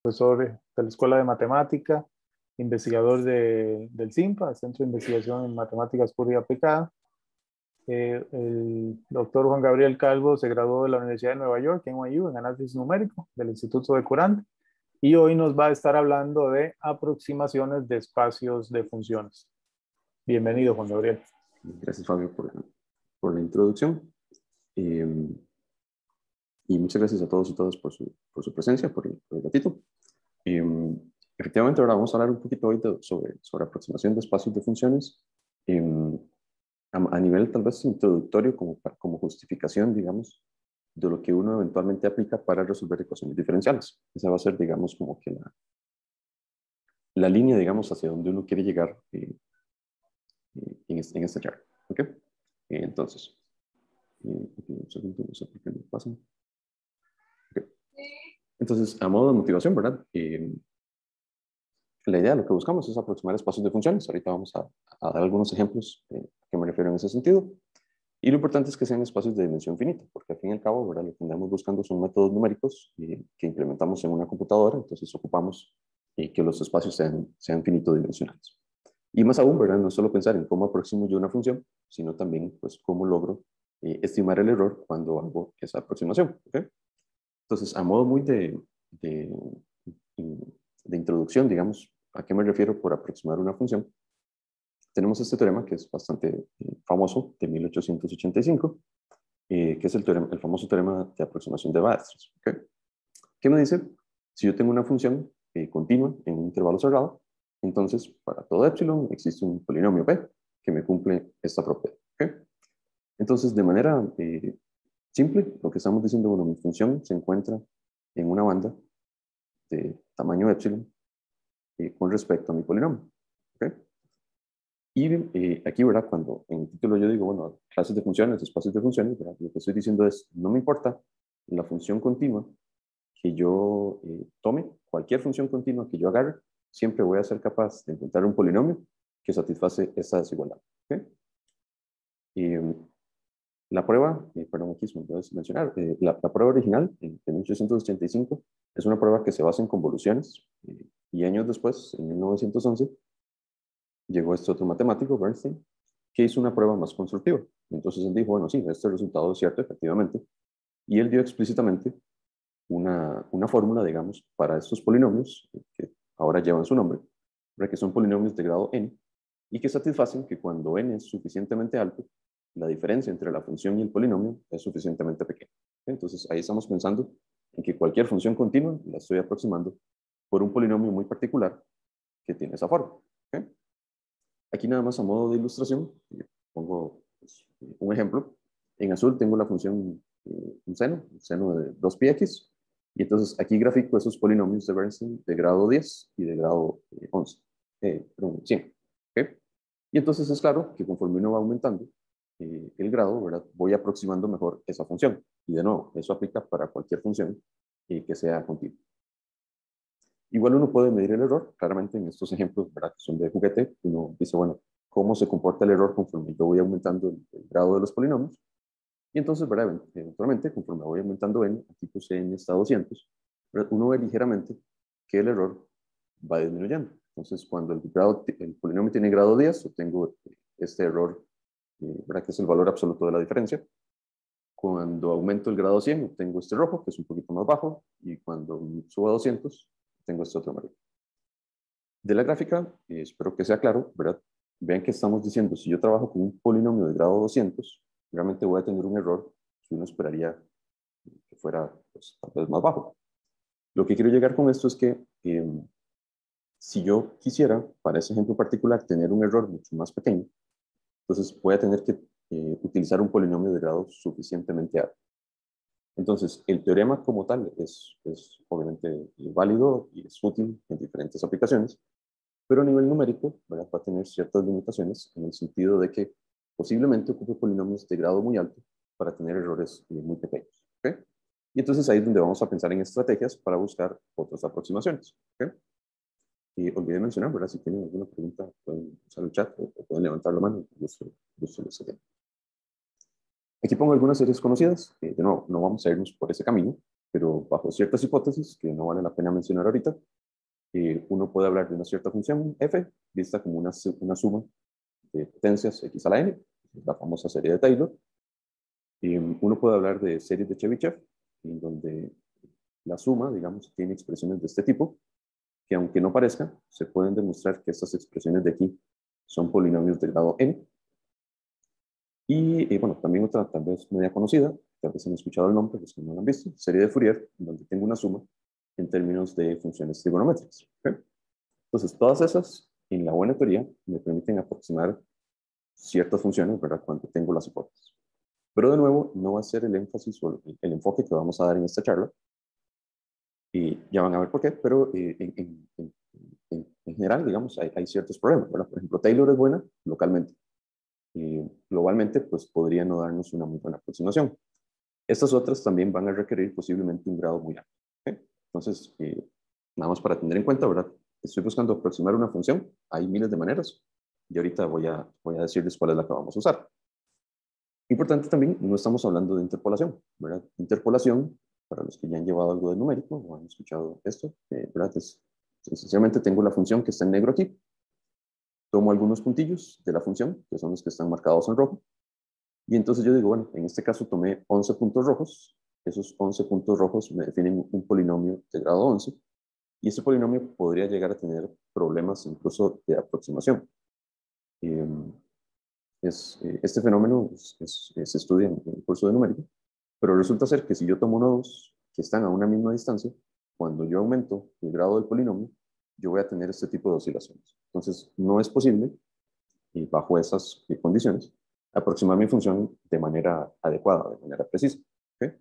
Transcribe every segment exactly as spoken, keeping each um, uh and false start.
profesor de la Escuela de Matemática, investigador de, del CIMPA, el Centro de Investigación en Matemáticas Pura y Aplicada. Eh, el doctor Juan Gabriel Calvo se graduó de la Universidad de Nueva York, en N Y U, en análisis numérico del Instituto de Courant, y hoy nos va a estar hablando de aproximaciones de espacios de funciones. Bienvenido, Juan Gabriel. Gracias, Fabio, por, por la introducción. Eh, y muchas gracias a todos y todas por su, por su presencia, por el, por el ratito. Eh, efectivamente, ahora vamos a hablar un poquito hoy de, sobre, sobre aproximación de espacios de funciones. Eh, a, a nivel tal vez introductorio, como, como justificación, digamos, de lo que uno eventualmente aplica para resolver ecuaciones diferenciales. Esa va a ser, digamos, como que la, la línea, digamos, hacia donde uno quiere llegar eh, en, este, en esta charla. ¿Ok? Eh, entonces, eh, okay, un segundo, no sé por qué me pasa. Okay. Entonces, a modo de motivación, ¿verdad? Eh, la idea, lo que buscamos es aproximar espacios de funciones. Ahorita vamos a, a dar algunos ejemplos eh, a qué me refiero en ese sentido. Y lo importante es que sean espacios de dimensión finita, porque al fin y al cabo, ¿verdad? Lo que andamos buscando son métodos numéricos eh, que implementamos en una computadora, entonces ocupamos eh, que los espacios sean, sean finito-dimensionales. Y más aún, ¿verdad? No solo pensar en cómo aproximo yo una función, sino también, pues, cómo logro eh, estimar el error cuando hago esa aproximación. ¿Okay? Entonces, a modo muy de, de, de introducción, digamos, ¿a qué me refiero por aproximar una función? Tenemos este teorema que es bastante eh, famoso, de mil ochocientos ochenta y cinco, eh, que es el, teorema, el famoso teorema de aproximación de Weierstrass. ¿Okay? ¿Qué me dice? Si yo tengo una función eh, continua en un intervalo cerrado, entonces para todo epsilon existe un polinomio p que me cumple esta propiedad. ¿Okay? Entonces, de manera eh, simple, lo que estamos diciendo, bueno, mi función se encuentra en una banda de tamaño epsilon eh, con respecto a mi polinomio. ¿Okay? Y eh, aquí, ¿verdad? Cuando en el título yo digo, bueno, clases de funciones, espacios de funciones, ¿verdad? Lo que estoy diciendo es, no me importa la función continua que yo eh, tome, cualquier función continua que yo agarre, siempre voy a ser capaz de encontrar un polinomio que satisface esa desigualdad. ¿Okay? Y, la prueba, eh, perdón, aquí se me puede mencionar, eh, la, la prueba original en, en mil ochocientos ochenta y cinco es una prueba que se basa en convoluciones eh, y años después, en mil novecientos once, llegó este otro matemático, Bernstein, que hizo una prueba más constructiva. Entonces él dijo, bueno, sí, este resultado es cierto, efectivamente, y él dio explícitamente una, una fórmula, digamos, para estos polinomios, que ahora llevan su nombre, para que son polinomios de grado n, y que satisfacen que cuando n es suficientemente alto, la diferencia entre la función y el polinomio es suficientemente pequeña. Entonces ahí estamos pensando en que cualquier función continua la estoy aproximando por un polinomio muy particular que tiene esa forma. ¿Okay? Aquí nada más a modo de ilustración, pongo pues, un ejemplo. En azul tengo la función eh, un seno, un seno de dos pi x, y entonces aquí grafico esos polinomios de Bernstein de grado diez y de grado eh, once, eh, perdón, cien. ¿Okay? Y entonces es claro que conforme uno va aumentando eh, el grado, ¿verdad? Voy aproximando mejor esa función. Y de nuevo, eso aplica para cualquier función eh, que sea continua. Igual uno puede medir el error, claramente en estos ejemplos, ¿verdad? Que son de juguete, uno dice, bueno, ¿cómo se comporta el error conforme yo voy aumentando el, el grado de los polinomios? Y entonces, ¿verdad? Eventualmente, conforme voy aumentando n, aquí puse n hasta doscientos, ¿verdad? Uno ve ligeramente que el error va disminuyendo. Entonces, cuando el, grado, el polinomio tiene grado diez, obtengo este error, eh, ¿verdad? Que es el valor absoluto de la diferencia. Cuando aumento el grado cien, obtengo este rojo, que es un poquito más bajo, y cuando subo a doscientos, tengo este otro amarillo. De la gráfica, eh, espero que sea claro, ¿verdad? Vean que estamos diciendo, si yo trabajo con un polinomio de grado doscientos, realmente voy a tener un error que uno esperaría que fuera pues, tal vez más bajo. Lo que quiero llegar con esto es que eh, si yo quisiera, para ese ejemplo particular, tener un error mucho más pequeño, entonces voy a tener que eh, utilizar un polinomio de grado suficientemente alto. Entonces, el teorema como tal es, es obviamente válido y es útil en diferentes aplicaciones, pero a nivel numérico, ¿verdad? Va a tener ciertas limitaciones en el sentido de que posiblemente ocupe polinomios de grado muy alto para tener errores eh, muy pequeños. ¿Okay? Y entonces ahí es donde vamos a pensar en estrategias para buscar otras aproximaciones. ¿Okay? Y olvidé mencionar, ¿verdad? Si tienen alguna pregunta, pueden usar el chat o, o pueden levantar la mano. Gusto, gusto les atiendo. Aquí pongo algunas series conocidas. Eh, de nuevo, no vamos a irnos por ese camino, pero bajo ciertas hipótesis, que no vale la pena mencionar ahorita, eh, uno puede hablar de una cierta función f, vista como una, una suma de potencias x a la n, la famosa serie de Taylor. Y uno puede hablar de series de Chebyshev, en donde la suma, digamos, tiene expresiones de este tipo, que aunque no parezca, se pueden demostrar que estas expresiones de aquí son polinomios de grado n. Y, y bueno, también otra tal vez media conocida, tal vez han escuchado el nombre, los que no lo han visto, serie de Fourier, donde tengo una suma en términos de funciones trigonométricas. ¿Okay? Entonces, todas esas, en la buena teoría, me permiten aproximar ciertas funciones, ¿verdad?, cuando tengo las hipótesis. Pero de nuevo, no va a ser el énfasis o el, el enfoque que vamos a dar en esta charla. Y ya van a ver por qué, pero eh, en, en, en, en, en general, digamos, hay, hay ciertos problemas, ¿verdad? Por ejemplo, Taylor es buena localmente. Y globalmente, pues podría no darnos una muy buena aproximación. Estas otras también van a requerir posiblemente un grado muy alto. ¿Okay? Entonces, eh, nada más para tener en cuenta, ¿verdad? Estoy buscando aproximar una función. Hay miles de maneras. Y ahorita voy a, voy a decirles cuál es la que vamos a usar. Importante también, no estamos hablando de interpolación, ¿verdad? Interpolación, para los que ya han llevado algo de numérico o han escuchado esto, eh, ¿verdad? Es, esencialmente tengo la función que está en negro aquí. Tomo algunos puntillos de la función, que son los que están marcados en rojo. Y entonces yo digo, bueno, en este caso tomé once puntos rojos. Esos once puntos rojos me definen un polinomio de grado once. Y ese polinomio podría llegar a tener problemas incluso de aproximación. Eh, es, eh, este fenómeno es, es, se estudia en el curso de numérica, pero resulta ser que si yo tomo nodos que están a una misma distancia, cuando yo aumento el grado del polinomio, yo voy a tener este tipo de oscilaciones. Entonces, no es posible, y bajo esas condiciones, aproximar mi función de manera adecuada, de manera precisa. ¿Okay?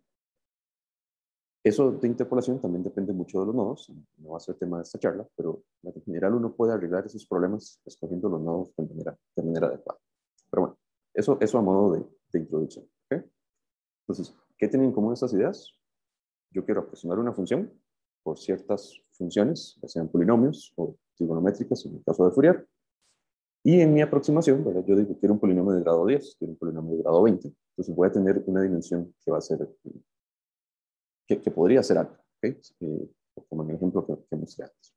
Eso de interpolación también depende mucho de los nodos, no va a ser tema de esta charla, pero en general uno puede arreglar esos problemas escogiendo los nodos de manera, de manera adecuada. Pero bueno, eso, eso a modo de, de introducción. ¿Okay? Entonces, ¿qué tienen en común estas ideas? Yo quiero aproximar una función por ciertas funciones, ya sean polinomios o trigonométricas, en el caso de Fourier. Y en mi aproximación, ¿verdad? Yo digo, quiero un polinomio de grado diez, quiero un polinomio de grado veinte. Entonces voy a tener una dimensión que va a ser, que, que podría ser alta, ¿okay? Eh, como en el ejemplo que, que mostré antes.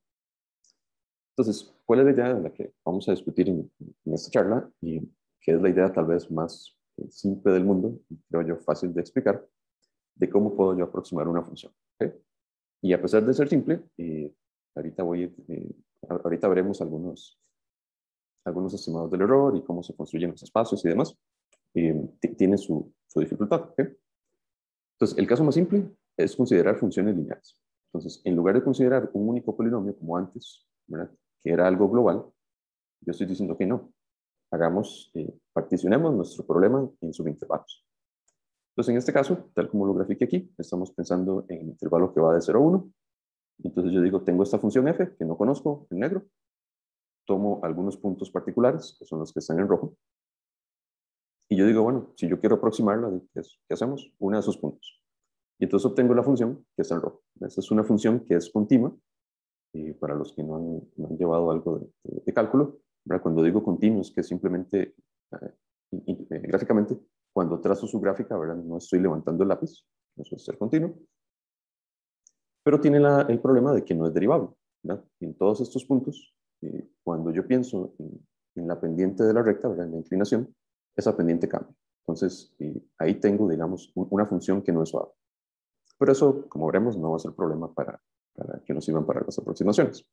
Entonces, ¿cuál es la idea de la que vamos a discutir en, en esta charla? Y que es la idea tal vez más simple del mundo, creo yo fácil de explicar, de cómo puedo yo aproximar una función. ¿Okay? Y a pesar de ser simple, eh, ahorita, voy, eh, ahorita veremos algunos, algunos estimados del error y cómo se construyen los espacios y demás. Eh, tiene su, su dificultad. ¿Okay? Entonces, el caso más simple es considerar funciones lineales. Entonces, en lugar de considerar un único polinomio como antes, ¿verdad?, que era algo global, yo estoy diciendo que no. Hagamos, eh, particionemos nuestro problema en subintervalos. Entonces, en este caso, tal como lo grafiqué aquí, estamos pensando en el intervalo que va de cero a uno. Entonces yo digo, tengo esta función f, que no conozco, en negro. Tomo algunos puntos particulares, que son los que están en rojo. Y yo digo, bueno, si yo quiero aproximarla, ¿qué, ¿qué hacemos? Una de esos puntos. Y entonces obtengo la función que está en rojo. Esta es una función que es continua. Y para los que no han, no han llevado algo de, de, de cálculo, ¿verdad? Cuando digo continuo es que simplemente, eh, eh, gráficamente, cuando trazo su gráfica, ¿verdad?, no estoy levantando el lápiz. Eso es ser continuo. Pero tiene la, el problema de que no es derivable, ¿verdad? En todos estos puntos, eh, cuando yo pienso en, en, la pendiente de la recta, ¿verdad?, en la inclinación, esa pendiente cambia. Entonces, eh, ahí tengo, digamos, un, una función que no es suave. Pero eso, como veremos, no va a ser problema para, para que nos sirvan para las aproximaciones.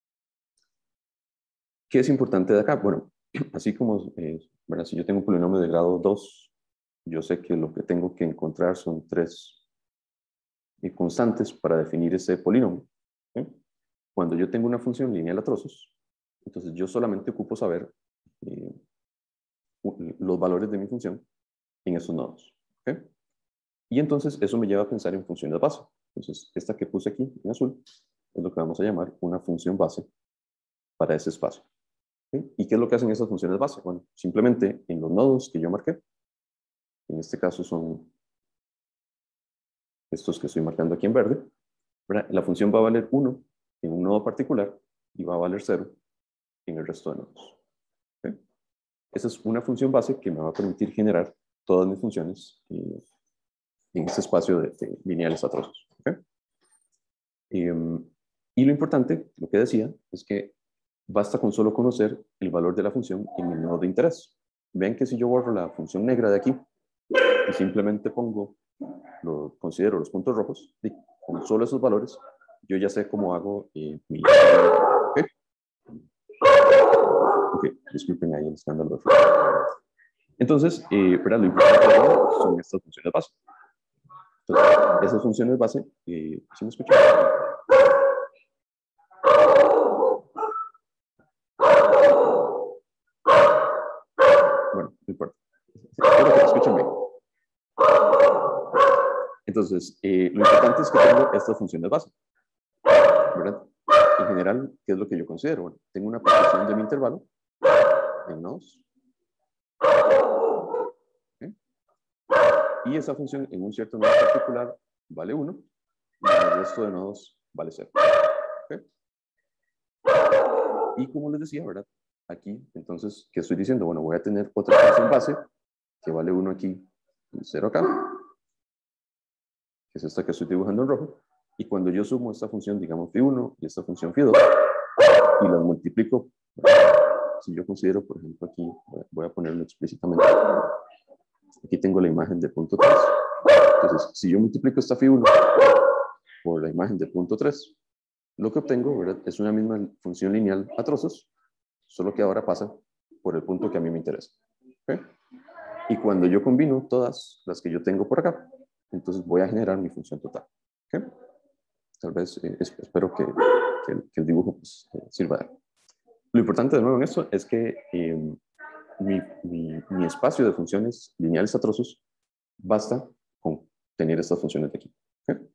¿Qué es importante de acá? Bueno, así como, eh, ¿verdad?, si yo tengo un polinomio de grado dos, yo sé que lo que tengo que encontrar son tres constantes para definir ese polinomio. ¿Okay? Cuando yo tengo una función lineal a trozos, entonces yo solamente ocupo saber eh, los valores de mi función en esos nodos. ¿Okay? Y entonces eso me lleva a pensar en funciones base. Entonces esta que puse aquí en azul es lo que vamos a llamar una función base para ese espacio. ¿Okay? ¿Y qué es lo que hacen esas funciones base? Bueno, simplemente en los nodos que yo marqué, en este caso son estos que estoy marcando aquí en verde, ¿verdad?, la función va a valer uno en un nodo particular y va a valer cero en el resto de nodos. ¿Okay? Esa es una función base que me va a permitir generar todas mis funciones eh, en este espacio de, de lineales a trozos. Eh, y lo importante, lo que decía, es que basta con solo conocer el valor de la función en el nodo de interés. Ven que si yo borro la función negra de aquí y simplemente pongo, lo considero los puntos rojos, y con solo esos valores, yo ya sé cómo hago eh, mi... ¿Okay? Ok, disculpen ahí el escándalo de flujo. Entonces, eh, ¿verdad? Lo importante son estas funciones base. Entonces, esas funciones base, eh, ¿sí me escuchan? Bueno, no importa. Espero que te escuchen bien. Entonces, eh, lo importante es que tengo estas funciones base, ¿verdad? En general, ¿qué es lo que yo considero? Bueno, tengo una partición de mi intervalo en nodos. ¿Okay? Y esa función en un cierto nodo particular vale uno y en el resto de nodos vale cero. ¿Okay? Y como les decía, ¿verdad? Aquí, entonces, ¿qué estoy diciendo? Bueno, voy a tener otra función base que vale uno aquí y cero acá, que es esta que estoy dibujando en rojo. Y cuando yo sumo esta función, digamos, phi uno y esta función phi dos, y las multiplico, si yo considero, por ejemplo, aquí, voy a ponerlo explícitamente, aquí tengo la imagen de punto tres. Entonces, si yo multiplico esta phi uno por la imagen de punto tres, lo que obtengo, ¿verdad? Es una misma función lineal a trozos, solo que ahora pasa por el punto que a mí me interesa. ¿Okay? Y cuando yo combino todas las que yo tengo por acá, entonces voy a generar mi función total. ¿Okay? Tal vez, eh, espero que, que, el, que, el, dibujo pues, eh, sirva de algo. Lo importante de nuevo en esto es que eh, mi, mi, mi espacio de funciones lineales a trozos basta con tener estas funciones de aquí. ¿Okay?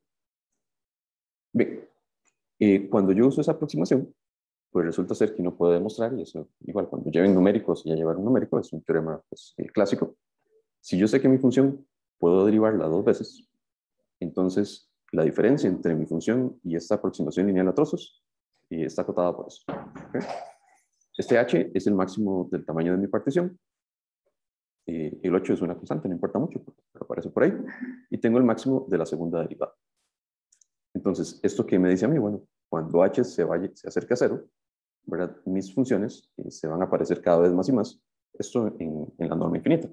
Bien, eh, cuando yo uso esa aproximación, pues resulta ser que uno puede demostrar, y eso igual cuando lleven numéricos y a llevar un numérico, es un teorema pues, eh, clásico. Si yo sé que mi función puedo derivarla dos veces, entonces la diferencia entre mi función y esta aproximación lineal a trozos eh, está acotada por eso. ¿Okay? Este h es el máximo del tamaño de mi partición. Eh, el ocho es una constante, no importa mucho, pero aparece por ahí. Y tengo el máximo de la segunda derivada. Entonces, ¿esto qué me dice a mí? Bueno, cuando h se, vaya, se acerque a cero, ¿verdad? Mis funciones eh, se van a aparecer cada vez más y más. Esto en, en la norma infinita.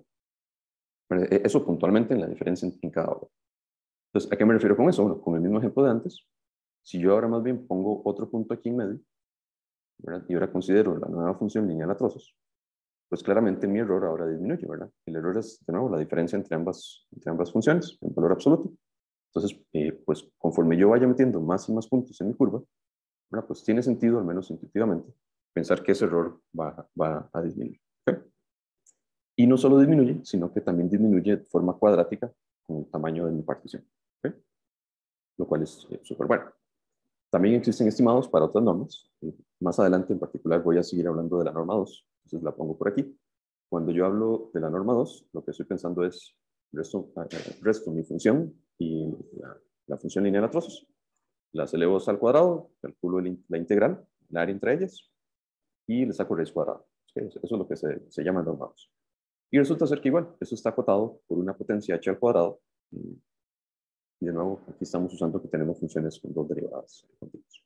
Eso puntualmente en la diferencia en, en cada hora. Entonces, ¿a qué me refiero con eso? Bueno, con el mismo ejemplo de antes, si yo ahora más bien pongo otro punto aquí en medio, ¿verdad? Y ahora considero la nueva función lineal a trozos, pues claramente mi error ahora disminuye, ¿verdad? El error es, de nuevo, la diferencia entre ambas, entre ambas funciones, en valor absoluto. Entonces, eh, pues conforme yo vaya metiendo más y más puntos en mi curva, ¿verdad? Pues tiene sentido, al menos intuitivamente, pensar que ese error va, va a disminuir. ¿Okay? Y no solo disminuye, sino que también disminuye de forma cuadrática con el tamaño de mi partición. ¿Okay? Lo cual es eh, súper bueno. También existen estimados para otras normas. Eh, más adelante, en particular, voy a seguir hablando de la norma dos. Entonces la pongo por aquí. Cuando yo hablo de la norma dos, lo que estoy pensando es resto, eh, resto mi función y la, la función lineal a trozos. Las elevo al cuadrado, calculo el, la integral, la área entre ellas, y le saco raíz cuadrada. ¿Okay? Eso es lo que se, se llama norma dos. Y resulta ser que igual, eso está acotado por una potencia h al cuadrado. Y de nuevo, aquí estamos usando que tenemos funciones con dos derivadas continuas.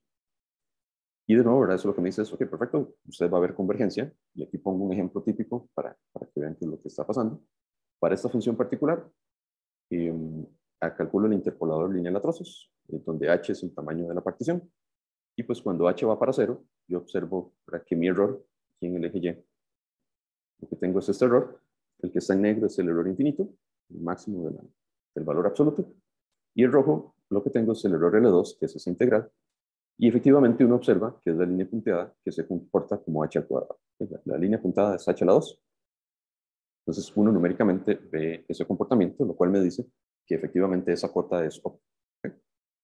Y de nuevo, ¿verdad? Eso lo que me dice es, ok, perfecto, usted va a ver convergencia. Y aquí pongo un ejemplo típico para, para que vean qué es lo que está pasando. Para esta función particular, eh, calculo el interpolador lineal a trozos, eh, donde h es el tamaño de la partición. Y pues cuando h va para cero, yo observo ¿verdad? Que mi error, aquí en el eje y, lo que tengo es este error. El que está en negro es el error infinito, el máximo de la, del valor absoluto. Y el rojo, lo que tengo es el error L dos, que es esa integral. Y efectivamente uno observa que es la línea punteada que se comporta como h al cuadrado. La, la línea puntada es h a la dos. Entonces uno numéricamente ve ese comportamiento, lo cual me dice que efectivamente esa cota es óptima. ¿Okay?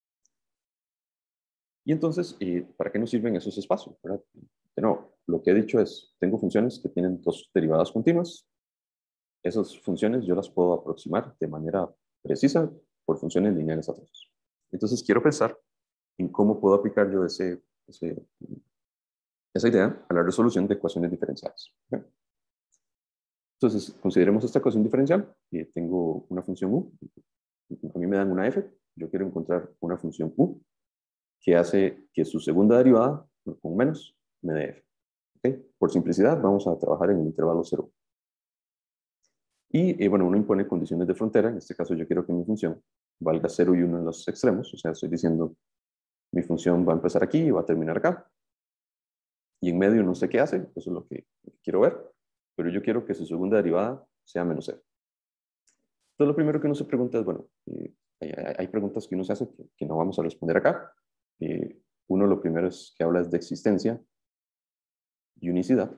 Y entonces, eh, ¿para qué nos sirven esos espacios? ¿Verdad? De nuevo, lo que he dicho es, tengo funciones que tienen dos derivadas continuas. Esas funciones yo las puedo aproximar de manera precisa por funciones lineales a trozos. Entonces quiero pensar en cómo puedo aplicar yo ese, ese, esa idea a la resolución de ecuaciones diferenciales. ¿Okay? Entonces, consideremos esta ecuación diferencial. Eh, tengo una función u. A mí me dan una f. Yo quiero encontrar una función u. que hace que su segunda derivada, con menos, me dé f. ¿Okay? Por simplicidad, vamos a trabajar en el intervalo cero. Y eh, bueno, uno impone condiciones de frontera. En este caso yo quiero que mi función valga cero y uno en los extremos. O sea, estoy diciendo, mi función va a empezar aquí y va a terminar acá. Y en medio no sé qué hace, eso es lo que quiero ver. Pero yo quiero que su segunda derivada sea menos f. Entonces lo primero que uno se pregunta es, bueno, eh, hay, hay, preguntas que uno se hace que, que no vamos a responder acá. Eh, uno lo primero es que habla es de existencia y unicidad.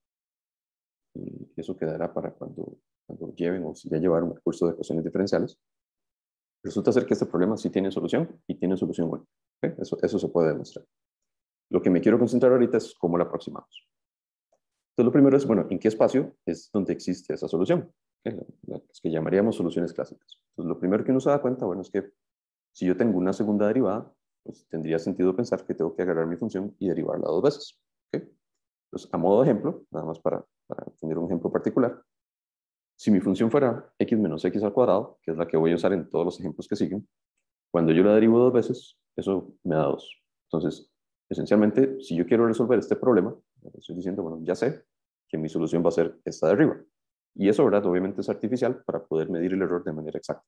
Y eso quedará para cuando, cuando lleven o si ya llevaron el curso de ecuaciones diferenciales. Resulta ser que este problema sí tiene solución y tiene solución única. ¿Okay? Eso, eso se puede demostrar. Lo que me quiero concentrar ahorita es cómo la aproximamos. Entonces lo primero es, bueno, ¿en qué espacio es donde existe esa solución? ¿Okay? Las que llamaríamos soluciones clásicas. Entonces lo primero que uno se da cuenta, bueno, es que si yo tengo una segunda derivada, pues tendría sentido pensar que tengo que agarrar mi función y derivarla dos veces. ¿Okay? Entonces, a modo de ejemplo, nada más para, para tener un ejemplo particular, si mi función fuera x menos x al cuadrado, que es la que voy a usar en todos los ejemplos que siguen, cuando yo la derivo dos veces, eso me da dos. Entonces, esencialmente, si yo quiero resolver este problema, estoy diciendo, bueno, ya sé que mi solución va a ser esta de arriba. Y eso, ¿verdad? Obviamente es artificial para poder medir el error de manera exacta.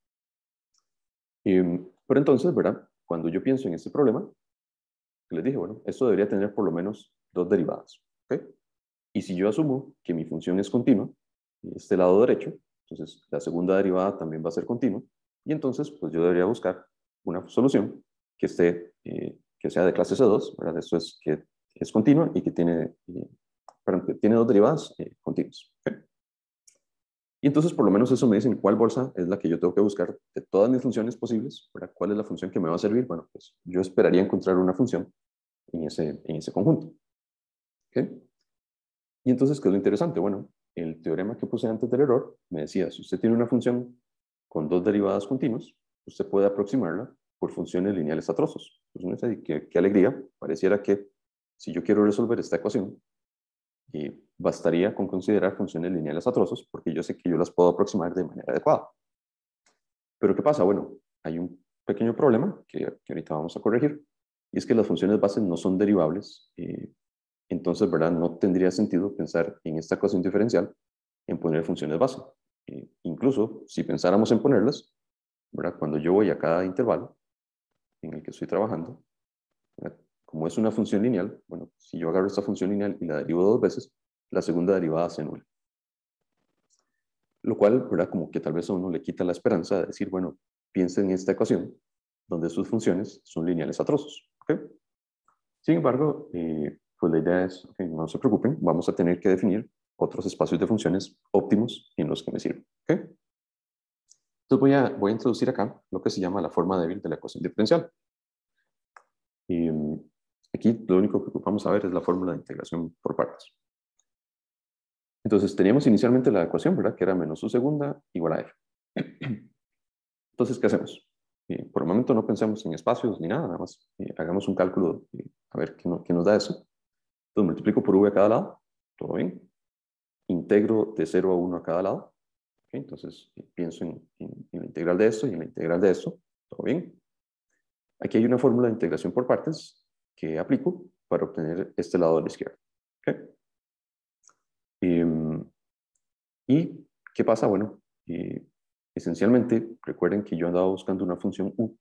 Eh, pero entonces, ¿verdad? Cuando yo pienso en este problema, les dije, bueno, esto debería tener por lo menos dos derivadas. ¿Okay? Y si yo asumo que mi función es continua, este lado derecho, entonces la segunda derivada también va a ser continua, y entonces pues yo debería buscar una solución que, esté, eh, que sea de clase C dos, ¿verdad? Esto es que es continua y que tiene, eh, perdón, que tiene dos derivadas eh, continuas. ¿Okay? Y entonces por lo menos eso me dice en cuál bolsa es la que yo tengo que buscar de todas mis funciones posibles, ¿verdad? ¿Cuál es la función que me va a servir? Bueno, pues yo esperaría encontrar una función en ese, en ese conjunto. ¿Okay? Y entonces, ¿qué es lo interesante? Bueno, el teorema que puse antes del error me decía, si usted tiene una función con dos derivadas continuas, usted puede aproximarla por funciones lineales a trozos. Entonces, qué, qué alegría, pareciera que si yo quiero resolver esta ecuación, eh, bastaría con considerar funciones lineales a trozos, porque yo sé que yo las puedo aproximar de manera adecuada. Pero ¿qué pasa? Bueno, hay un pequeño problema que, que ahorita vamos a corregir, y es que las funciones bases no son derivables. Eh, entonces, ¿verdad? No tendría sentido pensar en esta ecuación diferencial en poner funciones base. Eh, incluso si pensáramos en ponerlas, ¿verdad? Cuando yo voy a cada intervalo en el que estoy trabajando, ¿verdad? Como es una función lineal, bueno, si yo agarro esta función lineal y la derivo dos veces, la segunda derivada se anula. Lo cual, ¿verdad? Como que tal vez a uno le quita la esperanza de decir, bueno, piensa en esta ecuación donde sus funciones son lineales a trozos. ¿Okay? Sin embargo, eh, pues la idea es, okay, no se preocupen, vamos a tener que definir otros espacios de funciones óptimos en los que me sirven. ¿Okay? Entonces voy a, voy a introducir acá lo que se llama la forma débil de la ecuación diferencial. Y aquí lo único que ocupamos saber es la fórmula de integración por partes. Entonces teníamos inicialmente la ecuación, ¿verdad? Que era menos su segunda igual a f. Entonces, ¿qué hacemos? Eh, por el momento no pensemos en espacios ni nada, nada más eh, hagamos un cálculo eh, a ver qué, no, qué nos da eso. Entonces multiplico por v a cada lado, todo bien. Integro de cero a uno a cada lado. ¿Okay? Entonces eh, pienso en, en, en la integral de esto y en la integral de esto, todo bien. Aquí hay una fórmula de integración por partes que aplico para obtener este lado de la izquierda. ¿Okay? Eh, ¿Y qué pasa? Bueno, eh, esencialmente recuerden que yo andaba buscando una función u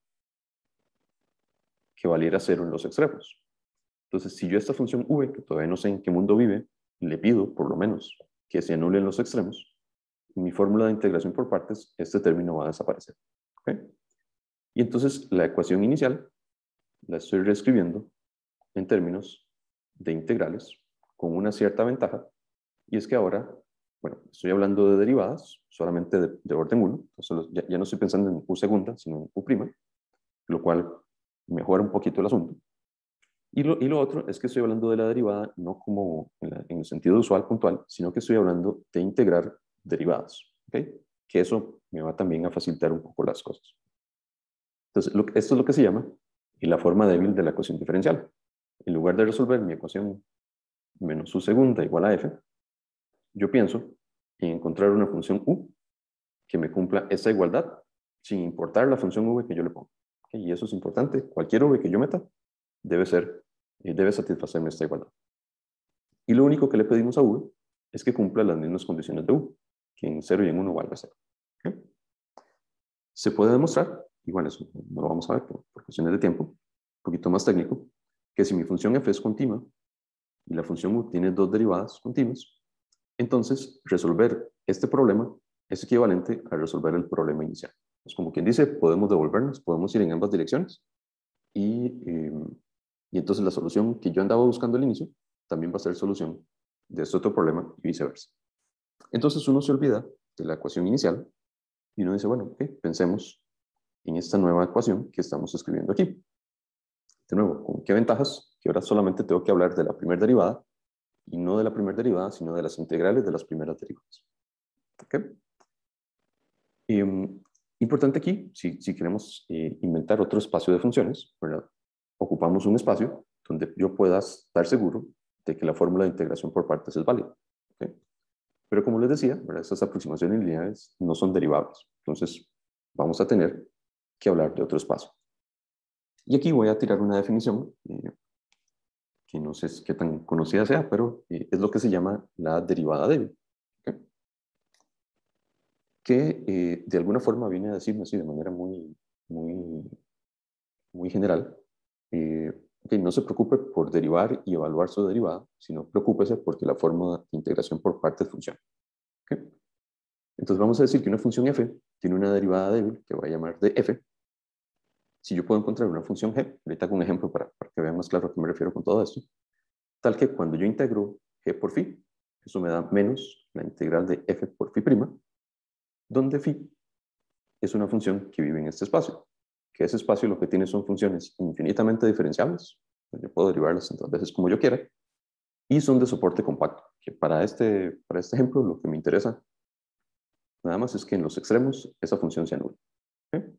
que valiera cero en los extremos. Entonces, si yo a esta función v, que todavía no sé en qué mundo vive, le pido, por lo menos, que se anule en los extremos, en mi fórmula de integración por partes, este término va a desaparecer. ¿Okay? Y entonces, la ecuación inicial la estoy reescribiendo en términos de integrales con una cierta ventaja, y es que ahora, bueno, estoy hablando de derivadas solamente de, de orden uno, entonces ya, ya no estoy pensando en u segunda, sino en u', lo cual mejora un poquito el asunto. Y lo, y lo otro es que estoy hablando de la derivada no como en, la, en el sentido usual puntual, sino que estoy hablando de integrar derivadas. ¿Okay? Que eso me va también a facilitar un poco las cosas. Entonces, lo, esto es lo que se llama la forma débil de la ecuación diferencial. En lugar de resolver mi ecuación menos u segunda igual a f, yo pienso en encontrar una función u que me cumpla esa igualdad sin importar la función v que yo le ponga. ¿okay? Y eso es importante. Cualquier v que yo meta debe, ser, eh, debe satisfacerme esta igualdad. Y lo único que le pedimos a v es que cumpla las mismas condiciones de u, que en cero y en uno valga cero. ¿Okay? Se puede demostrar, igual eso no lo vamos a ver por, por cuestiones de tiempo, un poquito más técnico, que si mi función f es continua y la función u tiene dos derivadas continuas, entonces resolver este problema es equivalente a resolver el problema inicial. Es como quien dice, podemos devolvernos, podemos ir en ambas direcciones y, eh, y entonces la solución que yo andaba buscando al inicio también va a ser solución de este otro problema y viceversa. Entonces uno se olvida de la ecuación inicial y uno dice, bueno, okay, pensemos en esta nueva ecuación que estamos escribiendo aquí. De nuevo, ¿con qué ventajas? Que ahora solamente tengo que hablar de la primera derivada y no de la primera derivada, sino de las integrales de las primeras derivadas. ¿Okay? Y, um, importante aquí, si, si queremos eh, inventar otro espacio de funciones, ¿verdad? Ocupamos un espacio donde yo pueda estar seguro de que la fórmula de integración por partes es válida. ¿Okay? Pero como les decía, ¿verdad? Estas aproximaciones lineales no son derivables. Entonces, vamos a tener que hablar de otro espacio. Y aquí voy a tirar una definición eh, que no sé qué tan conocida sea, pero eh, es lo que se llama la derivada débil. ¿Okay? Que eh, de alguna forma viene a decirme así de manera muy, muy, muy general, eh, okay, no se preocupe por derivar y evaluar su derivada, sino preocúpese porque la forma de integración por partes funciona. ¿Okay? Entonces vamos a decir que una función f tiene una derivada débil que voy a llamar de f. Si yo puedo encontrar una función g, ahorita hago un ejemplo para, para que vean más claro a qué me refiero con todo esto, tal que cuando yo integro g por phi, eso me da menos la integral de f por phi prima, donde phi es una función que vive en este espacio, que ese espacio lo que tiene son funciones infinitamente diferenciables, yo puedo derivarlas tantas veces como yo quiera, y son de soporte compacto, que para este, para este ejemplo lo que me interesa nada más es que en los extremos esa función sea nula. ¿Okay?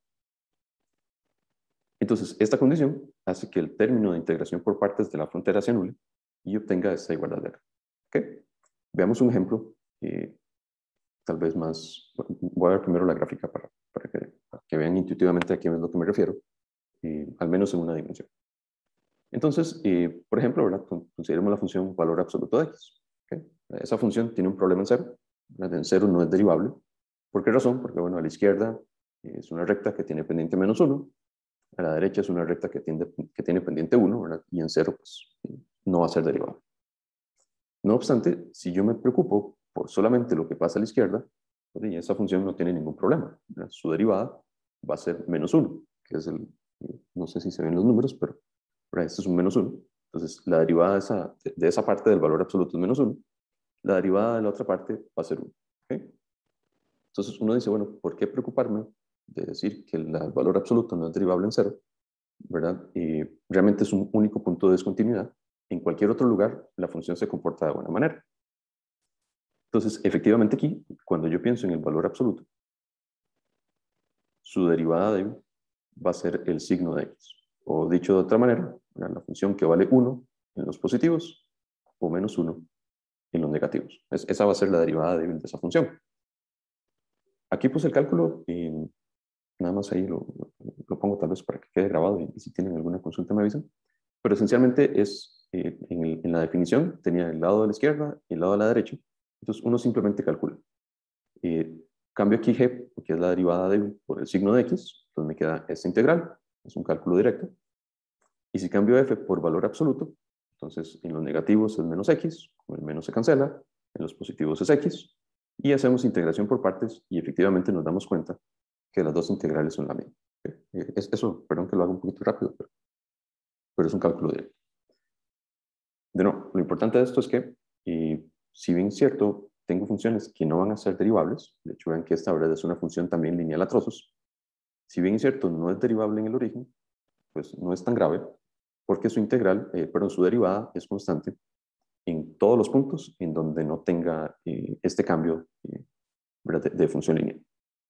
Entonces, esta condición hace que el término de integración por partes de la frontera sea nula y obtenga esta igualdad de acá. ¿Okay? Veamos un ejemplo, eh, tal vez más, voy a ver primero la gráfica para, para, que, para que vean intuitivamente a qué es lo que me refiero, eh, al menos en una dimensión. Entonces, eh, por ejemplo, ¿verdad? Consideremos la función valor absoluto de x. ¿Okay? Esa función tiene un problema en cero, ¿verdad? En cero no es derivable. ¿Por qué razón? Porque, bueno, a la izquierda eh, es una recta que tiene pendiente menos uno, a la derecha es una recta que, tiende, que tiene pendiente uno, ¿verdad? Y en cero, pues, no va a ser derivable. No obstante, si yo me preocupo por solamente lo que pasa a la izquierda, pues, esa función no tiene ningún problema, ¿verdad? Su derivada va a ser menos uno, que es el, no sé si se ven los números, pero ¿verdad? Este es un menos uno. Entonces, la derivada de esa, de esa parte del valor absoluto es menos uno. La derivada de la otra parte va a ser uno. ¿Okay? Entonces, uno dice, bueno, ¿por qué preocuparme de decir que el valor absoluto no es derivable en cero? ¿Verdad? Y realmente es un único punto de discontinuidad. En cualquier otro lugar, la función se comporta de buena manera. Entonces, efectivamente aquí, cuando yo pienso en el valor absoluto, su derivada de va a ser el signo de x. O dicho de otra manera, la función que vale uno en los positivos o menos uno en los negativos. Es, esa va a ser la derivada débil de esa función. Aquí pues el cálculo, y nada más ahí lo, lo pongo tal vez para que quede grabado y, y si tienen alguna consulta me avisan. Pero esencialmente es, eh, en, el, en la definición tenía el lado de la izquierda y el lado de la derecha. Entonces uno simplemente calcula. Eh, cambio aquí g, porque es la derivada débil por el signo de x, entonces me queda esta integral, es un cálculo directo. Y si cambio f por valor absoluto, entonces en los negativos es menos x, con el menos se cancela, en los positivos es x, y hacemos integración por partes y efectivamente nos damos cuenta que las dos integrales son la misma. Es, eso, perdón que lo haga un poquito rápido, pero, pero es un cálculo directo. De nuevo, lo importante de esto es que, y si bien es cierto, tengo funciones que no van a ser derivables, de hecho vean que esta verdad es una función también lineal a trozos, si bien es cierto, no es derivable en el origen, pues no es tan grave, porque su integral, eh, perdón, su derivada es constante en todos los puntos en donde no tenga eh, este cambio eh, de, de función lineal.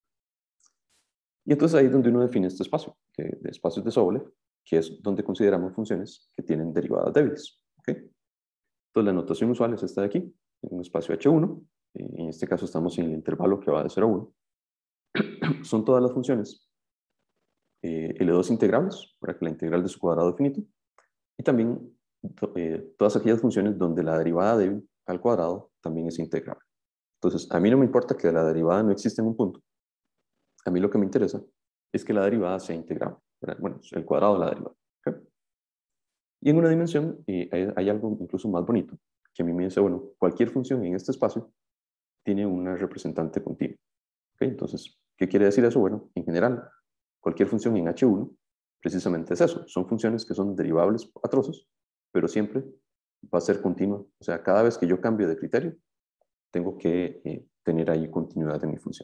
Y entonces ahí es donde uno define este espacio, de, de espacios de Sobolev, que es donde consideramos funciones que tienen derivadas débiles. ¿Okay? Entonces la notación usual es esta de aquí, en un espacio hache uno, eh, en este caso estamos en el intervalo que va de cero a uno. Son todas las funciones eh, L dos integrables, para que la integral de su cuadrado finito, y también eh, todas aquellas funciones donde la derivada débil al cuadrado también es integrable. Entonces, a mí no me importa que la derivada no exista en un punto. A mí lo que me interesa es que la derivada sea integrable. ¿Verdad? Bueno, el cuadrado de la derivada. ¿Okay? Y en una dimensión eh, hay, hay algo incluso más bonito, que a mí me dice, bueno, cualquier función en este espacio tiene una representante continua. ¿Okay? Entonces, ¿qué quiere decir eso? Bueno, en general, cualquier función en H uno precisamente es eso. Son funciones que son derivables a trozos, pero siempre va a ser continua. O sea, cada vez que yo cambio de criterio, tengo que eh, tener ahí continuidad en mi función.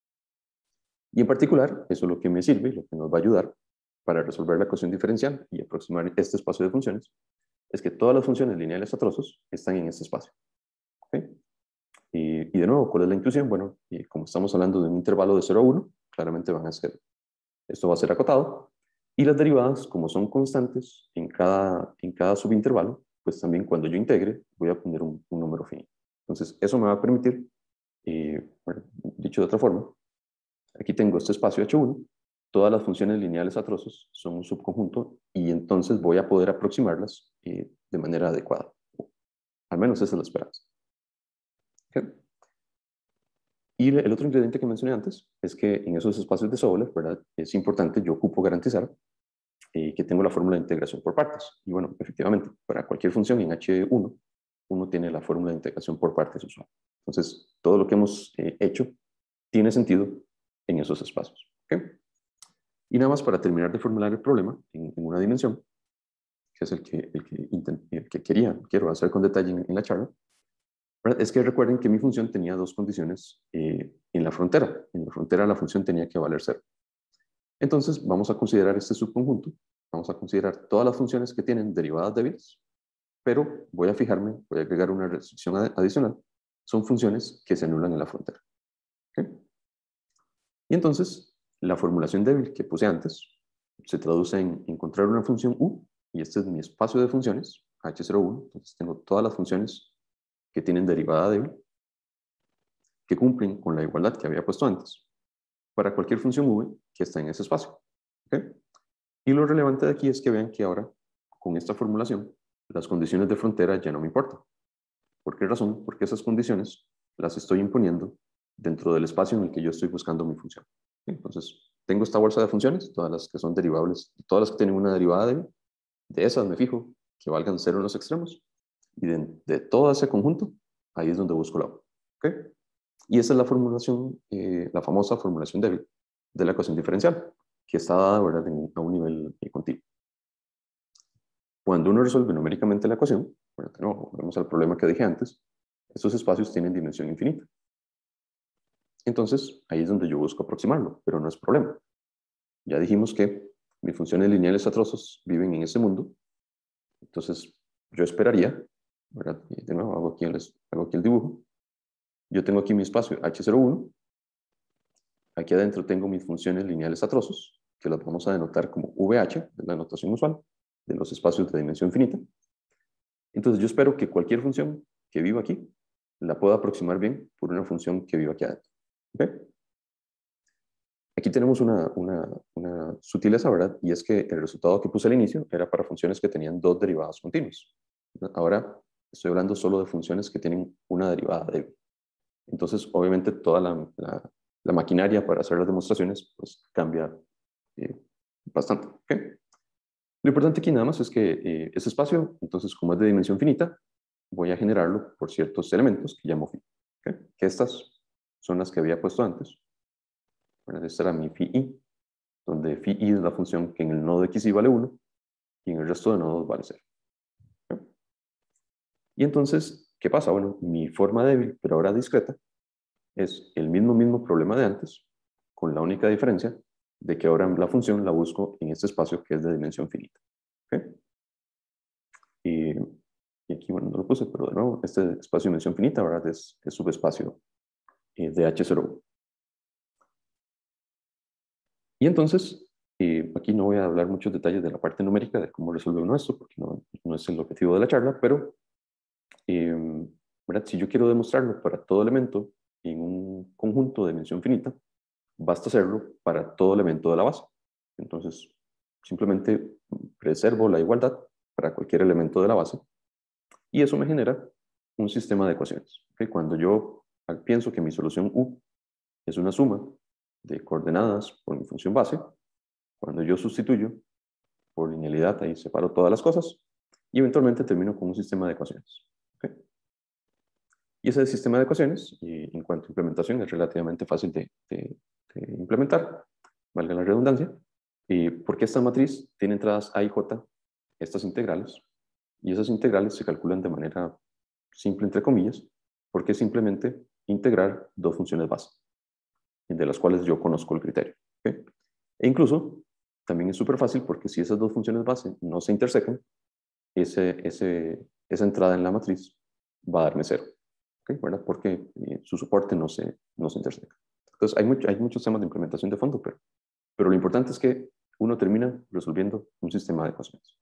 Y en particular, eso es lo que me sirve, lo que nos va a ayudar para resolver la ecuación diferencial y aproximar este espacio de funciones, es que todas las funciones lineales a trozos están en este espacio. ¿Okay? Y, y de nuevo, ¿cuál es la intuición? Bueno, y como estamos hablando de un intervalo de cero a uno, claramente van a ser, esto va a ser acotado, y las derivadas, como son constantes en cada, en cada subintervalo, pues también cuando yo integre voy a poner un, un número finito. Entonces, eso me va a permitir, eh, bueno, dicho de otra forma, aquí tengo este espacio H uno, todas las funciones lineales a trozos son un subconjunto y entonces voy a poder aproximarlas eh, de manera adecuada. Al menos esa es la esperanza. ¿Okay? Y el otro ingrediente que mencioné antes es que en esos espacios de Sobolev, ¿verdad? Es importante, yo ocupo garantizar eh, que tengo la fórmula de integración por partes. Y bueno, efectivamente, para cualquier función en H uno, uno tiene la fórmula de integración por partes usual. Entonces, todo lo que hemos eh, hecho tiene sentido en esos espacios. ¿Okay? Y nada más para terminar de formular el problema en, en una dimensión, que es el que, el que, intent, el que quería, quiero hacer con detalle en, en la charla, ¿verdad? Es que recuerden que mi función tenía dos condiciones eh, en la frontera. En la frontera la función tenía que valer cero. Entonces vamos a considerar este subconjunto, vamos a considerar todas las funciones que tienen derivadas débiles, pero voy a fijarme, voy a agregar una restricción adicional, son funciones que se anulan en la frontera. ¿Okay? Y entonces, la formulación débil que puse antes se traduce en encontrar una función u, y este es mi espacio de funciones, H cero uno, entonces tengo todas las funciones que tienen derivada débil, que cumplen con la igualdad que había puesto antes, para cualquier función v que está en ese espacio. ¿Okay? Y lo relevante de aquí es que vean que ahora, con esta formulación, las condiciones de frontera ya no me importan. ¿Por qué razón? Porque esas condiciones las estoy imponiendo dentro del espacio en el que yo estoy buscando mi función. Entonces, tengo esta bolsa de funciones, todas las que son derivables, todas las que tienen una derivada débil, de esas me fijo que valgan cero en los extremos, y de, de todo ese conjunto, ahí es donde busco la U. ¿Okay? Y esa es la formulación, eh, la famosa formulación débil de la ecuación diferencial, que está dada, ¿verdad?, en, a un nivel eh, continuo. Cuando uno resuelve numéricamente la ecuación, bueno, de nuevo, volvemos al problema que dije antes, estos espacios tienen dimensión infinita. Entonces, ahí es donde yo busco aproximarlo, pero no es problema. Ya dijimos que mis funciones lineales a trozos viven en ese mundo, entonces yo esperaría, ¿verdad? Y de nuevo hago aquí, el, hago aquí el dibujo, yo tengo aquí mi espacio H cero uno, aquí adentro tengo mis funciones lineales a trozos, que las vamos a denotar como V H, es la notación usual de los espacios de dimensión finita. Entonces yo espero que cualquier función que viva aquí la pueda aproximar bien por una función que viva aquí adentro. ¿Okay? Aquí tenemos una, una, una sutileza, ¿verdad? Y es que el resultado que puse al inicio era para funciones que tenían dos derivadas continuas. Ahora estoy hablando solo de funciones que tienen una derivada débil. Entonces, obviamente, toda la, la, la maquinaria para hacer las demostraciones pues, cambia eh, bastante. ¿Okay? Lo importante aquí nada más es que eh, ese espacio, entonces, como es de dimensión finita, voy a generarlo por ciertos elementos que llamo phi. ¿Okay? Que estas son las que había puesto antes. Bueno, esta era mi phi i, donde phi i es la función que en el nodo xi vale uno y en el resto de nodos vale cero. ¿Okay? Y entonces, ¿qué pasa? Bueno, mi forma débil, pero ahora discreta, es el mismo mismo problema de antes, con la única diferencia de que ahora la función la busco en este espacio que es de dimensión finita. ¿Okay? Y, y aquí, bueno, no lo puse, pero de nuevo, este espacio de dimensión finita, ¿verdad? Es, es subespacio eh, de H cero uno. Y entonces, eh, aquí no voy a hablar muchos detalles de la parte numérica de cómo resuelve uno esto, porque no, no es el objetivo de la charla, pero eh, ¿verdad? Si yo quiero demostrarlo para todo elemento en un conjunto de dimensión finita, basta hacerlo para todo elemento de la base. Entonces, simplemente preservo la igualdad para cualquier elemento de la base y eso me genera un sistema de ecuaciones. ¿Okay? Cuando yo pienso que mi solución U es una suma de coordenadas por mi función base, cuando yo sustituyo por linealidad, ahí separo todas las cosas y eventualmente termino con un sistema de ecuaciones. ¿Okay? Y ese sistema de ecuaciones, y en cuanto a implementación, es relativamente fácil de, de, de implementar, valga la redundancia, y porque esta matriz tiene entradas A y J, estas integrales, y esas integrales se calculan de manera simple, entre comillas, porque es simplemente integrar dos funciones base, de las cuales yo conozco el criterio. ¿Okay? E incluso, también es súper fácil porque si esas dos funciones base no se intersecan, ese, ese, esa entrada en la matriz va a darme cero. ¿Okay? ¿Verdad? Porque eh, su soporte no se, no se interseca. Entonces, hay, mucho, hay muchos temas de implementación de fondo, pero, pero lo importante es que uno termina resolviendo un sistema de ecuaciones.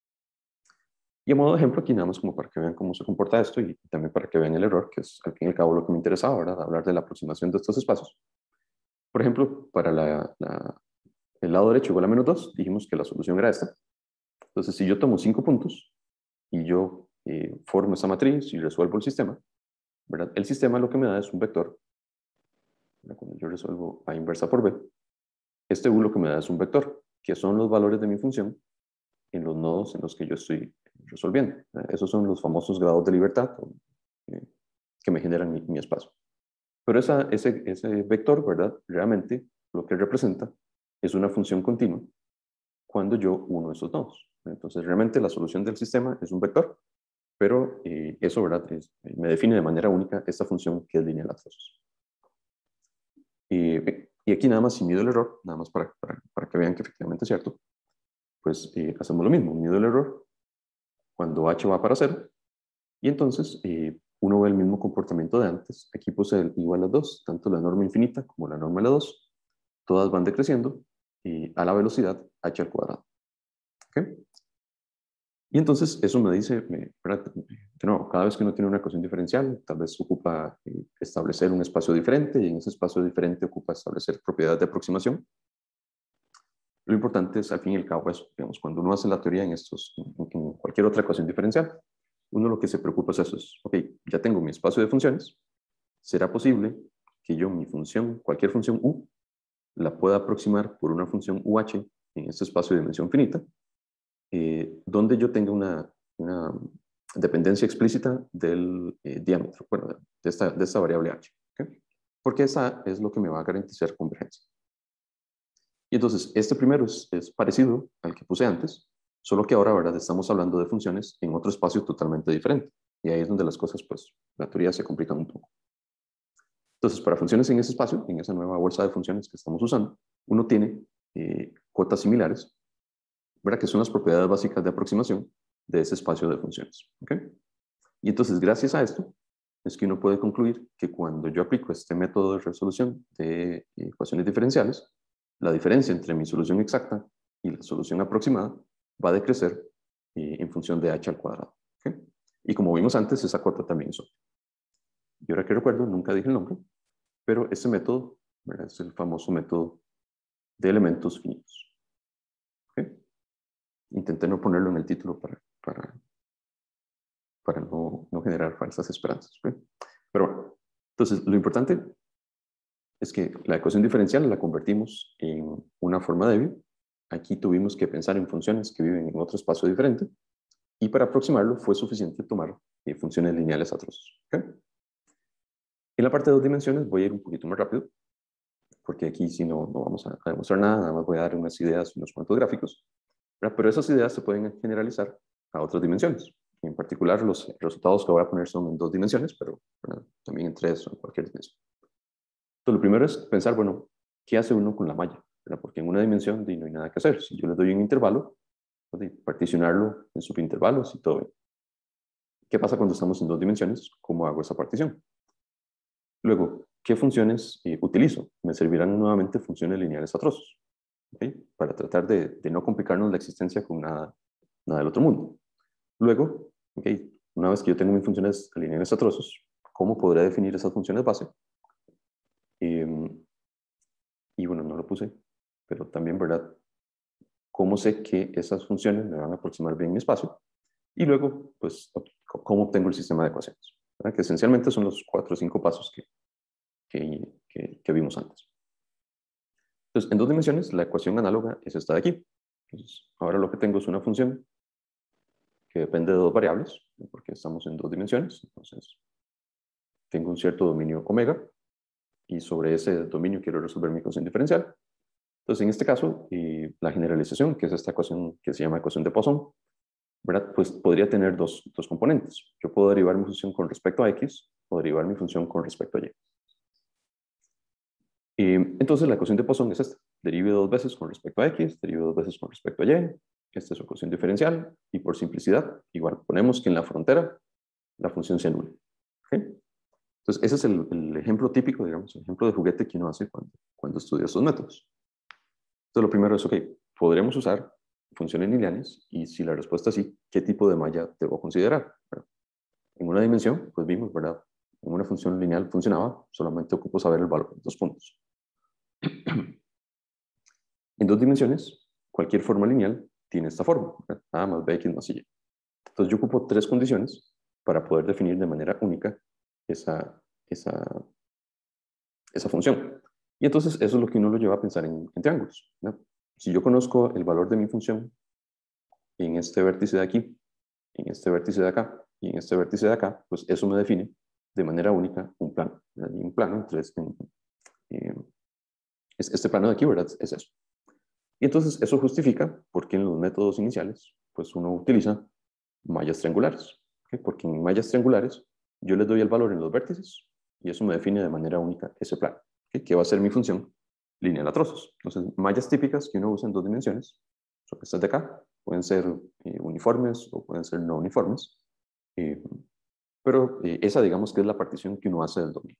Y a modo de ejemplo, aquí nada más como para que vean cómo se comporta esto y también para que vean el error, que es al fin y al cabo lo que me interesaba, ¿verdad? Hablar de la aproximación de estos espacios. Por ejemplo, para la, la, el lado derecho igual a menos dos, dijimos que la solución era esta. Entonces, si yo tomo cinco puntos y yo eh, formo esa matriz y resuelvo el sistema, ¿verdad? El sistema lo que me da es un vector. Cuando yo resuelvo A inversa por B, este U lo que me da es un vector, que son los valores de mi función en los nodos en los que yo estoy resolviendo. Esos son los famosos grados de libertad eh, que me generan mi, mi espacio. Pero esa, ese, ese vector, ¿verdad? Realmente lo que representa es una función continua cuando yo uno esos nodos. Entonces, realmente la solución del sistema es un vector, pero eh, eso, ¿verdad? Es, me define de manera única esta función que es lineal a trozos. Y, y aquí nada más, si mido el error, nada más para, para, para que vean que efectivamente es cierto, pues eh, hacemos lo mismo, mido el error cuando h va para cero, y entonces eh, uno ve el mismo comportamiento de antes. Aquí puse el igual a dos, tanto la norma infinita como la norma a la dos, todas van decreciendo y a la velocidad h al cuadrado. ¿Okay? Y entonces eso me dice, me, de nuevo, cada vez que uno tiene una ecuación diferencial, tal vez ocupa eh, establecer un espacio diferente y en ese espacio diferente ocupa establecer propiedades de aproximación. Lo importante es, al fin y al cabo, eso. Digamos, cuando uno hace la teoría en, estos, en, en cualquier otra ecuación diferencial, uno lo que se preocupa es eso, es, ok, ya tengo mi espacio de funciones, ¿será posible que yo mi función, cualquier función u, la pueda aproximar por una función uh en este espacio de dimensión finita, eh, donde yo tenga una, una dependencia explícita del eh, diámetro, bueno, de esta, de esta variable h, ¿okay? Porque esa es lo que me va a garantizar convergencia. Y entonces, este primero es, es parecido al que puse antes, solo que ahora, ¿verdad? Estamos hablando de funciones en otro espacio totalmente diferente. Y ahí es donde las cosas, pues, la teoría se complica un poco. Entonces, para funciones en ese espacio, en esa nueva bolsa de funciones que estamos usando, uno tiene eh, cotas similares, ¿verdad? Que son las propiedades básicas de aproximación de ese espacio de funciones. ¿Okay? Y entonces, gracias a esto, es que uno puede concluir que cuando yo aplico este método de resolución de ecuaciones diferenciales, la diferencia entre mi solución exacta y la solución aproximada va a decrecer eh, en función de h al cuadrado. ¿Okay? Y como vimos antes, esa cota también es otra. Y ahora que recuerdo, nunca dije el nombre, pero este método, ¿verdad? Es el famoso método de elementos finitos. ¿Okay? Intenté no ponerlo en el título para, para, para no, no generar falsas esperanzas. ¿Okay? Pero bueno, entonces lo importante es que la ecuación diferencial la convertimos en una forma débil. Aquí tuvimos que pensar en funciones que viven en otro espacio diferente y para aproximarlo fue suficiente tomar eh, funciones lineales a trozos. ¿Okay? En la parte de dos dimensiones voy a ir un poquito más rápido porque aquí si no, no vamos a, a demostrar nada, nada más voy a dar unas ideas, unos cuantos gráficos, ¿verdad? Pero esas ideas se pueden generalizar a otras dimensiones. En particular, los resultados que voy a poner son en dos dimensiones, pero ¿verdad? También en tres o en cualquier dimensión. Entonces, lo primero es pensar, bueno, ¿qué hace uno con la malla? ¿Verdad? Porque en una dimensión no hay nada que hacer. Si yo le doy un intervalo, pues, particionarlo en subintervalos y todo bien. ¿Qué pasa cuando estamos en dos dimensiones? ¿Cómo hago esa partición? Luego, ¿qué funciones eh, utilizo? Me servirán nuevamente funciones lineales a trozos, ¿okay? Para tratar de, de no complicarnos la existencia con nada, nada del otro mundo. Luego, ¿okay? Una vez que yo tengo mis funciones lineales a trozos, ¿cómo podré definir esas funciones base? Eh, y bueno, no lo puse, pero también, ¿verdad? cómo sé que esas funciones me van a aproximar bien mi espacio, y luego, pues, cómo obtengo el sistema de ecuaciones, ¿verdad? Que esencialmente son los cuatro o cinco pasos que, que, que, que vimos antes. Entonces, en dos dimensiones, la ecuación análoga es esta de aquí. Entonces, ahora lo que tengo es una función que depende de dos variables, porque estamos en dos dimensiones. Entonces, tengo un cierto dominio omega, y sobre ese dominio quiero resolver mi ecuación diferencial. Entonces, en este caso, eh, la generalización, que es esta ecuación que se llama ecuación de Poisson, ¿verdad? Pues podría tener dos, dos componentes. Yo puedo derivar mi función con respecto a x, o derivar mi función con respecto a y. Y entonces la ecuación de Poisson es esta. Derive dos veces con respecto a x, derive dos veces con respecto a y. Esta es su ecuación diferencial. Y por simplicidad, igual ponemos que en la frontera la función se anula. ¿Okay? Entonces ese es el, el ejemplo típico, digamos, el ejemplo de juguete que uno hace cuando, cuando estudia estos métodos. Entonces lo primero es, ok, ¿podremos usar funciones lineales? Y si la respuesta es sí, ¿qué tipo de malla debo considerar? ¿Verdad? En una dimensión, pues vimos, ¿verdad? En una función lineal funcionaba, solamente ocupo saber el valor de dos puntos. En dos dimensiones, cualquier forma lineal tiene esta forma, ¿verdad? A más bx más y. Entonces yo ocupo tres condiciones para poder definir de manera única esa, esa, esa función. Y entonces eso es lo que uno lo lleva a pensar en, en triángulos, ¿no? Si yo conozco el valor de mi función en este vértice de aquí, en este vértice de acá y en este vértice de acá, pues eso me define de manera única un plano, ¿verdad? Y un plano, entonces, en, eh, es este plano de aquí, ¿verdad? Es eso. Y entonces eso justifica por qué en los métodos iniciales, pues uno utiliza mallas triangulares, ¿okay? Porque en mallas triangulares yo les doy el valor en los vértices y eso me define de manera única ese plano, ¿okay? Que va a ser mi función lineal a trozos. Entonces, mallas típicas que uno usa en dos dimensiones, son estas de acá, pueden ser eh, uniformes o pueden ser no uniformes, eh, pero eh, esa digamos que es la partición que uno hace del dominio.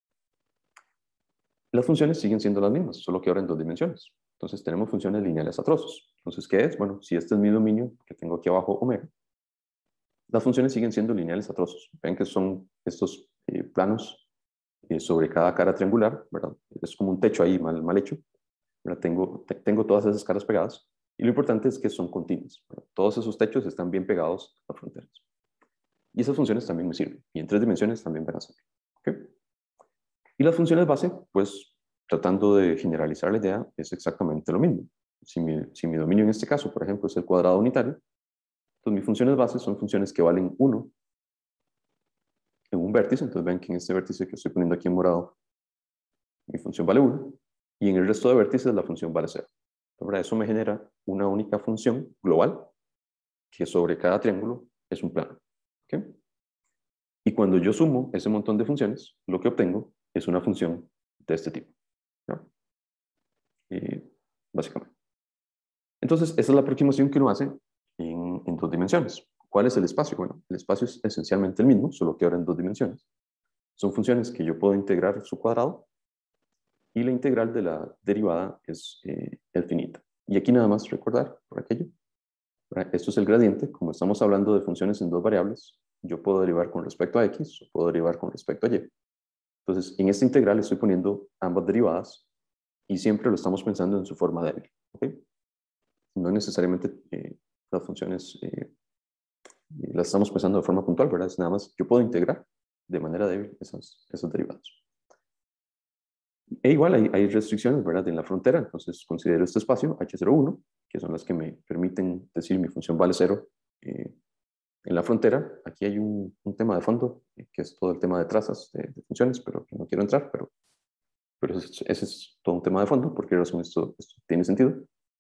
Las funciones siguen siendo las mismas, solo que ahora en dos dimensiones. Entonces tenemos funciones lineales a trozos. Entonces, ¿qué es? Bueno, si este es mi dominio que tengo aquí abajo, omega, las funciones siguen siendo lineales a trozos. Ven que son estos eh, planos eh, sobre cada cara triangular, ¿verdad? Es como un techo ahí mal, mal hecho. ¿Verdad? Tengo, te, tengo todas esas caras pegadas. Y lo importante es que son continuas, ¿verdad? Todos esos techos están bien pegados a las fronteras. Y esas funciones también me sirven. Y en tres dimensiones también van a servir. ¿Okay? Y las funciones base, pues tratando de generalizar la idea, es exactamente lo mismo. Si mi, si mi dominio en este caso, por ejemplo, es el cuadrado unitario, entonces mis funciones bases son funciones que valen uno en un vértice. Entonces ven que en este vértice que estoy poniendo aquí en morado, mi función vale uno, y en el resto de vértices la función vale cero. Ahora eso me genera una única función global que sobre cada triángulo es un plano. ¿Okay? Y cuando yo sumo ese montón de funciones, lo que obtengo es una función de este tipo, ¿no? Y, básicamente. Entonces, esa es la aproximación que uno hace en, en dos dimensiones. ¿Cuál es el espacio? Bueno, el espacio es esencialmente el mismo, solo que ahora en dos dimensiones. Son funciones que yo puedo integrar su cuadrado y la integral de la derivada es eh, el finita. Y aquí nada más recordar por aquello. Esto es el gradiente. Como estamos hablando de funciones en dos variables, yo puedo derivar con respecto a x o puedo derivar con respecto a y. Entonces, en esta integral estoy poniendo ambas derivadas y siempre lo estamos pensando en su forma débil. ¿Okay? No necesariamente eh, las funciones eh, las estamos pensando de forma puntual, ¿verdad? Es nada más, yo puedo integrar de manera débil esas, esas derivadas. E igual hay, hay restricciones, ¿verdad? En la frontera, entonces considero este espacio H cero uno, que son las que me permiten decir mi función vale cero eh, en la frontera. Aquí hay un, un tema de fondo, eh, que es todo el tema de trazas de, de funciones, pero que no quiero entrar, pero, pero ese, ese es todo un tema de fondo, porque razón esto, esto tiene sentido.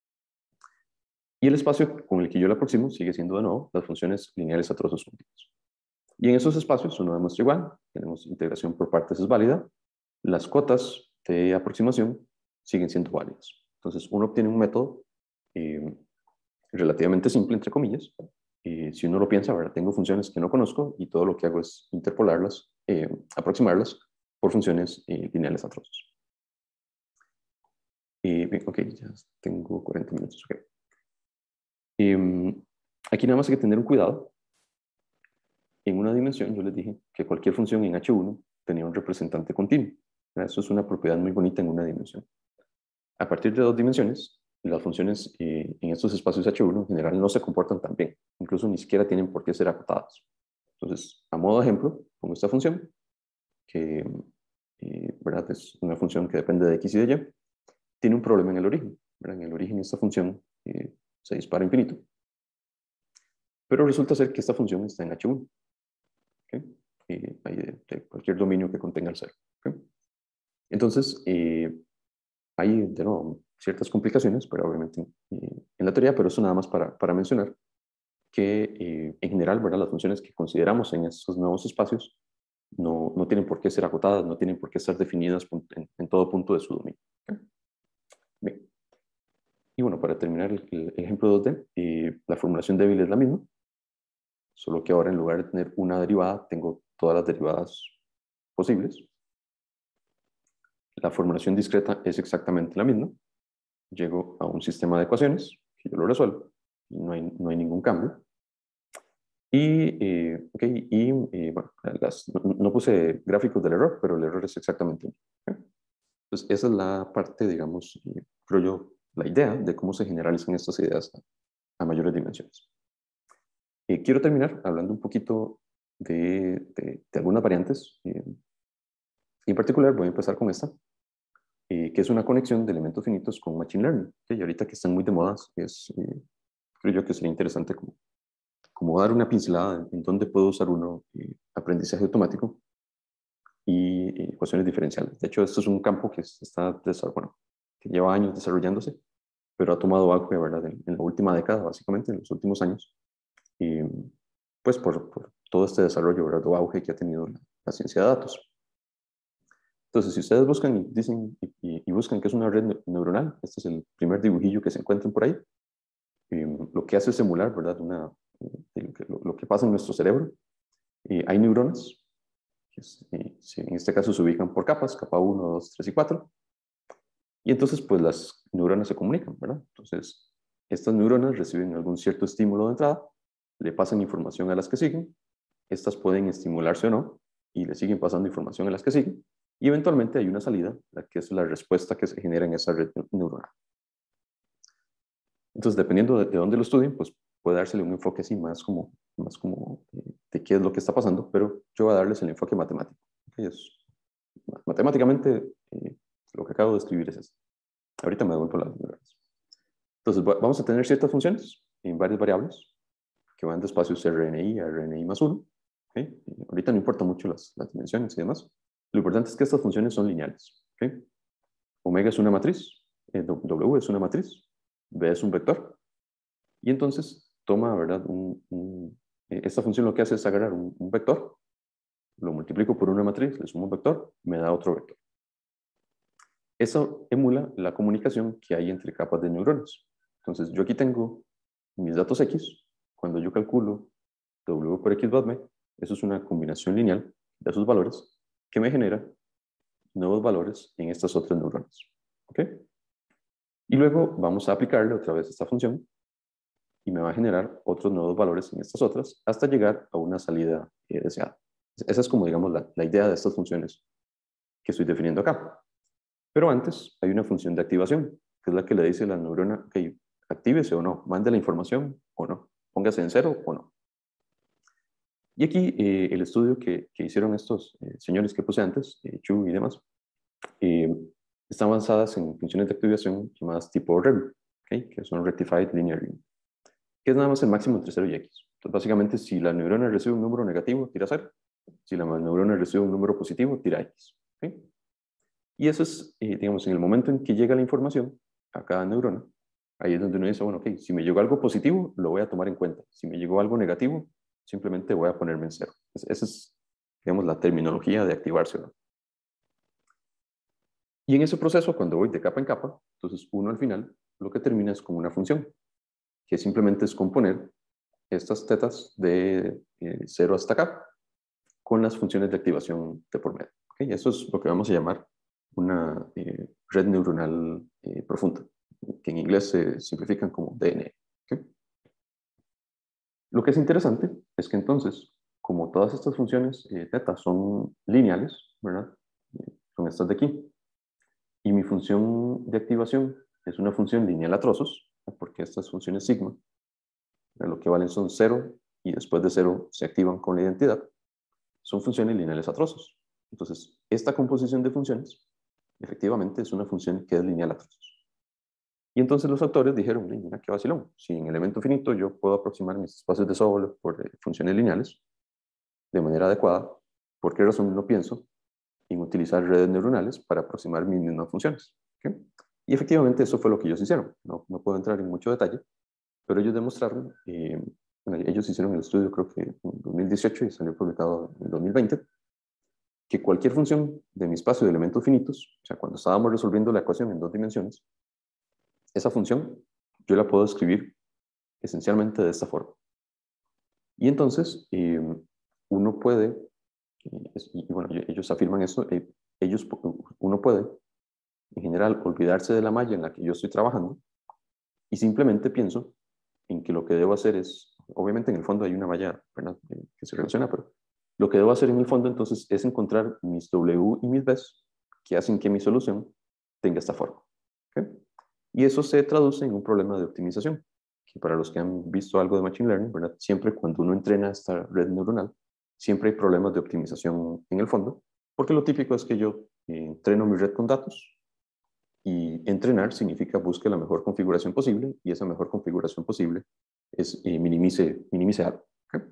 Y el espacio con el que yo la aproximo sigue siendo de nuevo las funciones lineales a trozos continuos. Y en esos espacios uno demuestra igual, tenemos integración por partes es válida, las cotas de aproximación siguen siendo válidas. Entonces uno obtiene un método eh, relativamente simple, entre comillas. Eh, si uno lo piensa, ¿verdad? Tengo funciones que no conozco y todo lo que hago es interpolarlas, eh, aproximarlas por funciones eh, lineales a trozos. Eh, ok, ya tengo cuarenta minutos. Okay. Eh, aquí nada más hay que tener un cuidado. En una dimensión yo les dije que cualquier función en H uno tenía un representante continuo. Eso es una propiedad muy bonita en una dimensión. A partir de dos dimensiones, las funciones eh, en estos espacios H uno en general no se comportan tan bien, incluso ni siquiera tienen por qué ser acotadas. Entonces, a modo de ejemplo, pongo esta función, que eh, ¿verdad? Es una función que depende de X y de Y, tiene un problema en el origen. ¿verdad? En el origen esta función eh, se dispara infinito, pero resulta ser que esta función está en H uno, ¿okay? eh, de, de cualquier dominio que contenga el cero. ¿Okay? Entonces, eh, hay de nuevo ciertas complicaciones, pero obviamente eh, en la teoría, pero eso nada más para, para mencionar que eh, en general, ¿verdad? Las funciones que consideramos en estos nuevos espacios no, no tienen por qué ser acotadas, no tienen por qué ser definidas en, en todo punto de su dominio. ¿Okay? Bien. Y bueno, para terminar el, el ejemplo dos D, eh, la formulación débil es la misma, solo que ahora en lugar de tener una derivada, tengo todas las derivadas posibles. La formulación discreta es exactamente la misma. Llego a un sistema de ecuaciones, que yo lo resuelvo, y no hay, no hay ningún cambio. Y, eh, okay, y eh, bueno, las, no, no puse gráficos del error, pero el error es exactamente el mismo. ¿Okay? Entonces, esa es la parte, digamos, eh, creo yo, la idea de cómo se generalizan estas ideas a, a mayores dimensiones. Eh, quiero terminar hablando un poquito de, de, de algunas variantes. Eh, y en particular voy a empezar con esta, eh, que es una conexión de elementos finitos con Machine Learning. ¿Okay? Y ahorita que están muy de moda, es, eh, creo yo que sería interesante como, como dar una pincelada en dónde puedo usar uno eh, aprendizaje automático y eh, ecuaciones diferenciales. De hecho, esto es un campo que, está, bueno, que lleva años desarrollándose, pero ha tomado auge, ¿verdad? En, en la última década, básicamente, en los últimos años. Y, pues por, por todo este desarrollo, ¿verdad? O auge que ha tenido la, la ciencia de datos. Entonces, si ustedes buscan y dicen y, y buscan qué es una red neuronal, este es el primer dibujillo que se encuentran por ahí. Eh, lo que hace es simular, ¿verdad? Una, eh, lo, lo que pasa en nuestro cerebro. Eh, hay neuronas, que es, eh, en este caso se ubican por capas, capa uno, dos, tres y cuatro. Y entonces, pues las neuronas se comunican, ¿verdad? Entonces, estas neuronas reciben algún cierto estímulo de entrada, le pasan información a las que siguen, estas pueden estimularse o no, y le siguen pasando información a las que siguen, y eventualmente hay una salida, la que es la respuesta que se genera en esa red neuronal. Entonces, dependiendo de, de dónde lo estudien, pues puede dársele un enfoque así más como, más como eh, de qué es lo que está pasando, pero yo voy a darles el enfoque matemático. ¿Okay? Es, matemáticamente, eh, lo que acabo de escribir es esto. Ahorita me devuelvo las neuronas. Entonces, vamos a tener ciertas funciones en varias variables que van de espacios R N I a R N I más uno. ¿Okay? Ahorita no importa mucho las, las dimensiones y demás. Lo importante es que estas funciones son lineales. ¿Okay? Omega es una matriz, eh, W es una matriz, B es un vector. Y entonces toma, ¿verdad? Un, un, eh, esta función lo que hace es agarrar un, un vector, lo multiplico por una matriz, le sumo un vector, me da otro vector. Eso emula la comunicación que hay entre capas de neuronas. Entonces, yo aquí tengo mis datos X. Cuando yo calculo W por X más B, eso es una combinación lineal de esos valores que me genera nuevos valores en estas otras neuronas. ¿Ok? Y luego vamos a aplicarle otra vez esta función y me va a generar otros nuevos valores en estas otras hasta llegar a una salida eh, deseada. Esa es como, digamos, la, la idea de estas funciones que estoy definiendo acá. Pero antes hay una función de activación, que es la que le dice a la neurona, ok, actívese o no, mande la información o no, póngase en cero o no. Y aquí eh, el estudio que, que hicieron estos eh, señores que puse antes, eh, Chu y demás, eh, están basadas en funciones de activación llamadas tipo R E M, ¿okay? Que son Rectified Linear Union, que es nada más el máximo entre cero y X. Entonces, básicamente, si la neurona recibe un número negativo, tira cero. Si la neurona recibe un número positivo, tira X. ¿Okay? Y eso es, eh, digamos, en el momento en que llega la información a cada neurona, ahí es donde uno dice, bueno, ok, si me llegó algo positivo, lo voy a tomar en cuenta. Si me llegó algo negativo, simplemente voy a ponerme en cero. Esa es, digamos, la terminología de activarse, ¿no? Y en ese proceso, cuando voy de capa en capa, entonces uno al final lo que termina es como una función, que simplemente es componer estas tetas de eh, cero hasta acá con las funciones de activación de por medio. ¿Okay? Eso es lo que vamos a llamar una eh, red neuronal eh, profunda, que en inglés se simplifican como D N A. ¿Okay? Lo que es interesante es que entonces, como todas estas funciones eh, teta son lineales, ¿verdad? Son estas de aquí, y mi función de activación es una función lineal a trozos, porque estas funciones sigma, lo que valen son cero, y después de cero se activan con la identidad, son funciones lineales a trozos. Entonces, esta composición de funciones, efectivamente, es una función que es lineal a trozos. Y entonces los autores dijeron, mira, qué vacilón, si en elemento finito yo puedo aproximar mis espacios de Sobolev por eh, funciones lineales de manera adecuada, ¿por qué razón no pienso en utilizar redes neuronales para aproximar mis mismas funciones? ¿Okay? Y efectivamente eso fue lo que ellos hicieron. No, no puedo entrar en mucho detalle, pero ellos demostraron, eh, bueno, ellos hicieron el estudio creo que en dos mil dieciocho y salió publicado en dos mil veinte, que cualquier función de mi espacio de elementos finitos, o sea, cuando estábamos resolviendo la ecuación en dos dimensiones, esa función yo la puedo escribir esencialmente de esta forma. Y entonces eh, uno puede, eh, y bueno, ellos afirman eso, eh, ellos, uno puede en general olvidarse de la malla en la que yo estoy trabajando y simplemente pienso en que lo que debo hacer es, obviamente en el fondo hay una malla, ¿verdad?, que se relaciona, pero lo que debo hacer en el fondo entonces es encontrar mis W y mis Bs que hacen que mi solución tenga esta forma. ¿Okay? Y eso se traduce en un problema de optimización, que para los que han visto algo de Machine Learning, ¿verdad?, siempre cuando uno entrena esta red neuronal, siempre hay problemas de optimización en el fondo, porque lo típico es que yo eh, entreno mi red con datos, y entrenar significa busque la mejor configuración posible, y esa mejor configuración posible es eh, minimice, minimice algo. ¿Okay?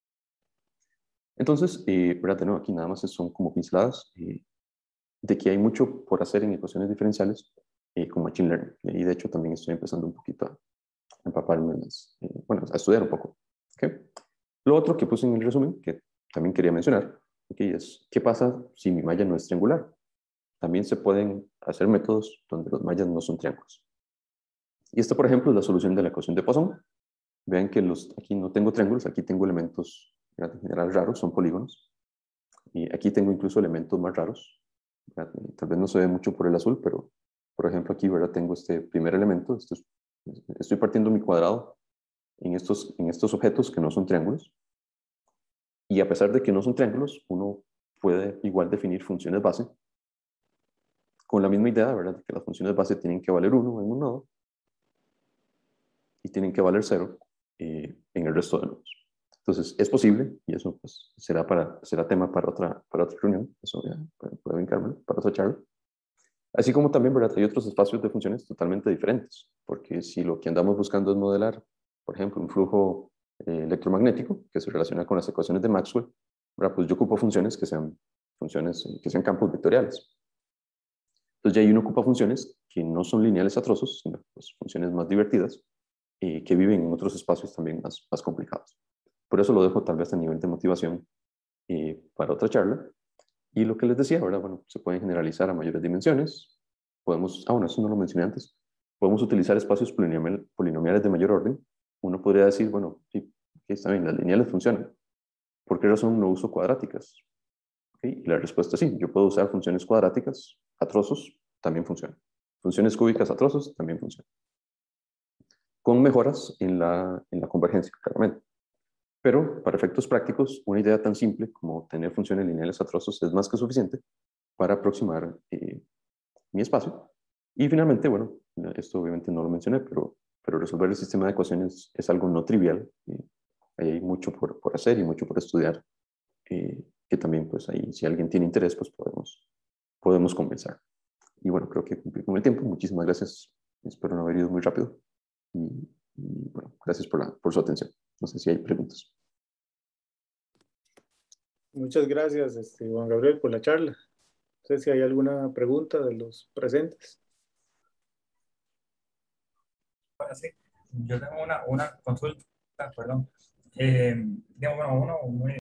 Entonces, eh, ¿verdad? No, aquí nada más son como pinceladas eh, de que hay mucho por hacer en ecuaciones diferenciales eh, con Machine Learning. Y de hecho también estoy empezando un poquito a empaparme más, eh, bueno, a estudiar un poco. ¿Okay? Lo otro que puse en el resumen, que también quería mencionar, ¿okay?, es qué pasa si mi malla no es triangular. También se pueden hacer métodos donde los mallas no son triángulos. Y esta, por ejemplo, es la solución de la ecuación de Poisson. Vean que los, aquí no tengo triángulos, aquí tengo elementos en general raros, son polígonos. Y aquí tengo incluso elementos más raros. ¿Verdad? Tal vez no se ve mucho por el azul, pero por ejemplo aquí, ¿verdad?, tengo este primer elemento. Esto es, estoy partiendo mi cuadrado en estos, en estos objetos que no son triángulos. Y a pesar de que no son triángulos, uno puede igual definir funciones base con la misma idea, ¿verdad?, de que las funciones base tienen que valer uno en un nodo y tienen que valer cero eh, en el resto de nodos. Entonces, es posible, y eso pues, será, para, será tema para otra, para otra reunión, eso ya puedo brincarme, para otra charla. Así como también, ¿verdad?, hay otros espacios de funciones totalmente diferentes, porque si lo que andamos buscando es modelar, por ejemplo, un flujo eh, electromagnético que se relaciona con las ecuaciones de Maxwell, ¿verdad?, pues yo ocupo funciones que sean, funciones, que sean campos vectoriales. Entonces ya ahí uno ocupa funciones que no son lineales a trozos, sino pues, funciones más divertidas, eh, que viven en otros espacios también más, más complicados. Por eso lo dejo tal vez a nivel de motivación eh, para otra charla. Y lo que les decía, ¿verdad?, bueno, se pueden generalizar a mayores dimensiones. Podemos, ah, bueno, eso no lo mencioné antes. Podemos utilizar espacios polinomial, polinomiales de mayor orden. Uno podría decir, bueno, sí, está bien, las lineales funcionan. ¿Por qué razón no uso cuadráticas? ¿Okay? Y la respuesta es sí, yo puedo usar funciones cuadráticas a trozos, también funcionan. Funciones cúbicas a trozos, también funcionan. Con mejoras en la, en la convergencia, claramente. Pero para efectos prácticos, una idea tan simple como tener funciones lineales a trozos es más que suficiente para aproximar eh, mi espacio. Y finalmente, bueno, esto obviamente no lo mencioné, pero, pero resolver el sistema de ecuaciones es algo no trivial. Eh, hay mucho por, por hacer y mucho por estudiar, eh, que también, pues ahí, si alguien tiene interés, pues podemos, podemos conversar. Y bueno, creo que cumplí con el tiempo. Muchísimas gracias. Espero no haber ido muy rápido. Y, y bueno, gracias por, la, por su atención. No sé si hay preguntas. Muchas gracias, este, Juan Gabriel, por la charla. No sé si hay alguna pregunta de los presentes. Bueno, sí, yo tengo una, una consulta, perdón. Eh, digamos, bueno, uno muy